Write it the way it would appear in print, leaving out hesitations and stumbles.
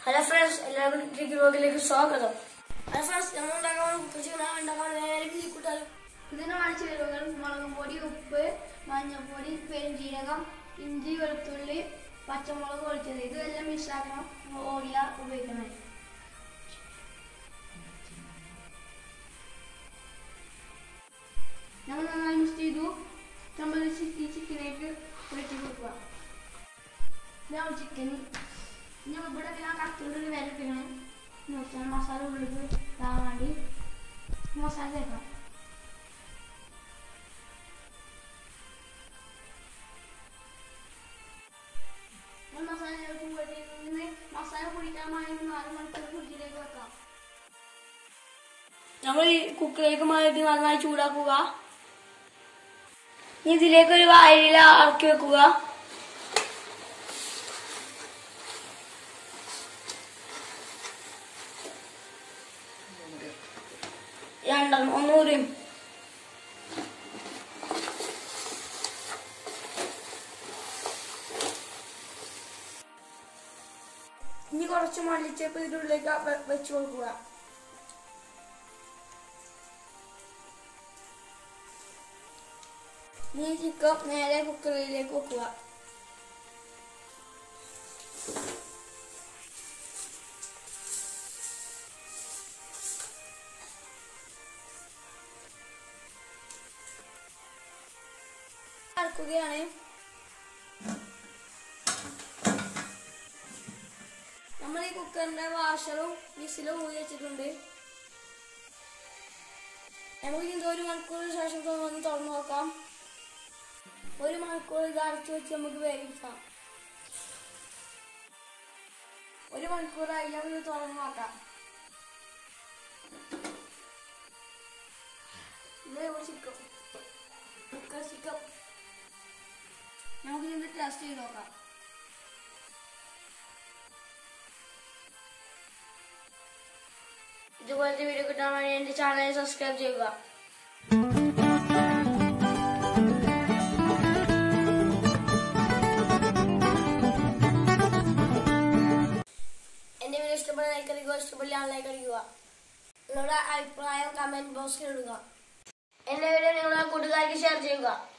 Hello friends, എല്ലാവർക്കും trick വ്ലോഗിലേക്ക് സ്വാഗതം. ഹലോ ഫ്രണ്ട്സ്, നമ്മൾ ഉണ്ടാക്കാൻ നേരെ കൂട്ടാലും ഇതിന് കാണിച്ച ചേരുവകൾ മുളകും പൊടി, ഉപ്പ്, മഞ്ഞൾപ്പൊടി, പെരുംജീരകം, ഇഞ്ചി, വെളുത്തുള്ളി, പച്ചമുളക് പൊടിച്ചത്. ഇതെല്ലാം മിക്സാക്കണം. ഓയില ഉപയോഗിക്കണം. നമ്മൾ നന്നായി മിക്സ് ചെയ്തു. നമ്മൾ ഈ ചിക്കനേക്ക് വെട്ടി കൊടുക്കുക. ഇതാണ് ചിക്കൻ. ഞാൻ ഇവിടെ ഞാൻ കത്തിയോട് വില ഇട്ടിങ്ങനെ വെച്ചാൽ മസാല ഉള്ളിൽ ഇടാൻ വേണ്ടി മസാല തേക്കണം. മസാല പൊടിക്കാമായി 4 മണിക്കൂർ ഫ്രിഡ്ജിലേക്ക് വെക്കാം. നമ്മൾ ഈ കുക്കറിലേക്ക് മാറ്റി നന്നായി ചൂടാക്കുക. ഇതിലേക്ക് ഒരു വാഴയില ഇറക്കി വെക്കുക. ഒന്നുകൂടിയും ഇനി കുറച്ച് മല്ലിച്ചപ്പ് ഇതിനുള്ളിലേക്ക് വെച്ച് കൊടുക്കുക. ഇനി ചിക്കൻ നേരെ കുക്കറിലേക്ക് വെക്കുക. ാണ് നമ്മൾ ഈ കുക്കറിന്റെ വാഷറും വിസിലും ഊരി വെച്ചിട്ടുണ്ട്. നമുക്ക് ഇത് 1 മണിക്കൂറിന് ശേഷം ഒന്ന് തുറന്നു നോക്കാം. 1 മണിക്കൂർ ഇത് അടച്ചു വെച്ച് നമുക്ക് വേവിക്കാം. 1 മണിക്കൂറായി. നമുക്ക് തുറന്നു നോക്കാം. ചിക്കൻ നമുക്ക് ഇതിന്റെ ടെസ്റ്റ് ചെയ്ത് നോക്കാം. ഇതുപോലത്തെ വീഡിയോ കിട്ടാൻ വേണ്ടി എന്റെ ചാനൽ സബ്സ്ക്രൈബ് ചെയ്യുക. എന്റെ വീഡിയോ ഇഷ്ടപ്പെട്ട ലൈക്ക് അടിക്കുക, ഇഷ്ടപ്പെട്ടില്ല ലൈക്ക് അടിക്കുക. നിങ്ങളുടെ അഭിപ്രായം കമന്റ് ബോക്സിൽ ഇടുക. എന്റെ വീഡിയോ നിങ്ങളുടെ കൂട്ടുകാർക്ക് ഷെയർ ചെയ്യുക.